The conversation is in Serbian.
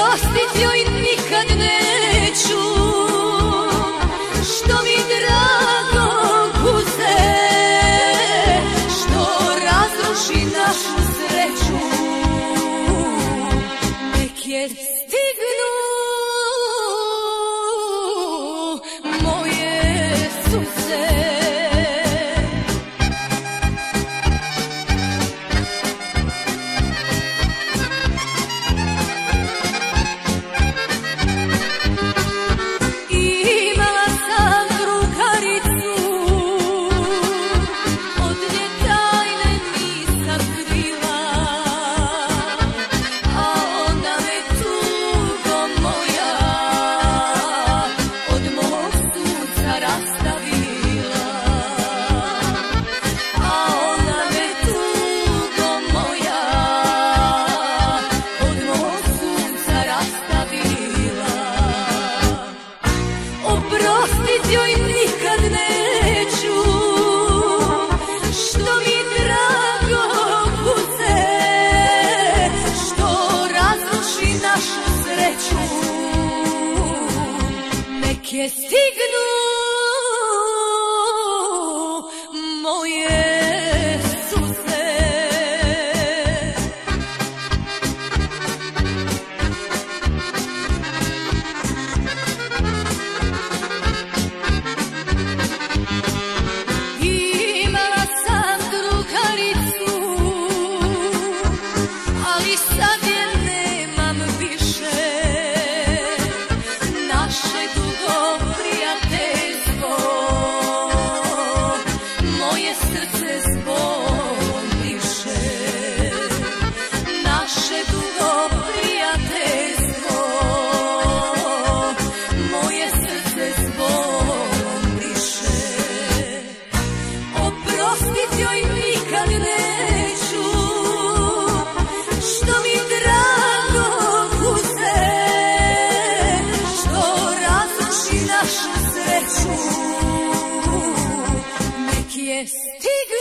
Oprostit joj nikad neću, što mi drago guze, što razruši našu sreću. Nek je stignu moje suze. Oprostit joj nikad neću, što mi drago guze, što razruši našu sreću. Nek je stignu moje suze. Sad je nemam više, naše dugo prijateljstvo, moje srce s bolom diše. Naše dugo prijateljstvo, moje srce s bolom diše. Oprostit joj nikad neću, što mi drago guze, što razruši našu sreću. Nek je stignu